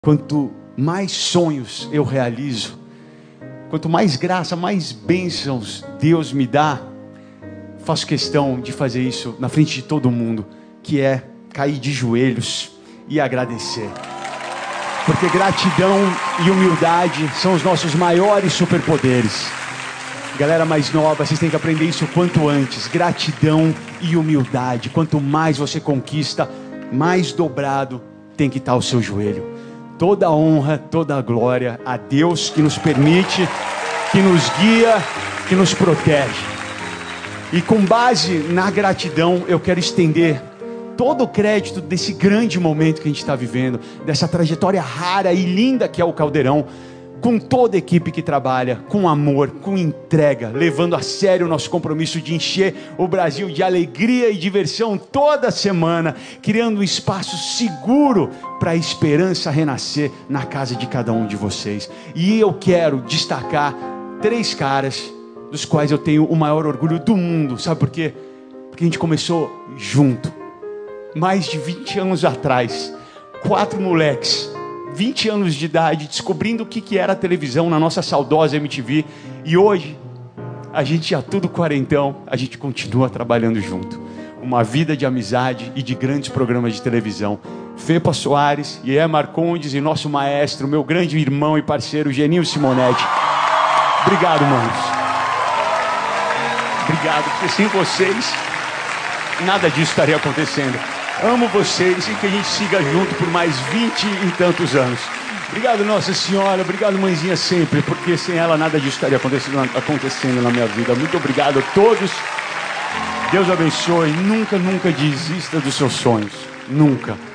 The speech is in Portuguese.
Quanto mais sonhos eu realizo, quanto mais graça, mais bênçãos Deus me dá, faço questão de fazer isso na frente de todo mundo, que é cair de joelhos e agradecer. Porque gratidão e humildade são os nossos maiores superpoderes. Galera mais nova, vocês têm que aprender isso o quanto antes. Gratidão e humildade. Quanto mais você conquista, mais dobrado tem que estar o seu joelho. Toda a honra, toda a glória a Deus que nos permite, que nos guia, que nos protege. E com base na gratidão, eu quero estender todo o crédito desse grande momento que a gente está vivendo, dessa trajetória rara e linda que é o Caldeirão, com toda a equipe que trabalha, com amor, com entrega, levando a sério o nosso compromisso de encher o Brasil de alegria e diversão toda semana, criando um espaço seguro para a esperança renascer na casa de cada um de vocês. E eu quero destacar 3 caras dos quais eu tenho o maior orgulho do mundo. Sabe por quê? Porque a gente começou junto, mais de 20 anos atrás, 4 moleques, 20 anos de idade, descobrindo o que era a televisão na nossa saudosa MTV. E hoje, a gente já tudo quarentão, a gente continua trabalhando junto. Uma vida de amizade e de grandes programas de televisão. Fepa Soares, Ié Marcondes e nosso maestro, meu grande irmão e parceiro, Geninho Simonetti. Obrigado, manos. Obrigado, porque sem vocês, nada disso estaria acontecendo. Amo vocês e que a gente siga junto por mais 20 e tantos anos. Obrigado, Nossa Senhora. Obrigado, mãezinha, sempre. Porque sem ela nada disso estaria acontecendo na minha vida. Muito obrigado a todos. Deus abençoe. Nunca, nunca desista dos seus sonhos. Nunca.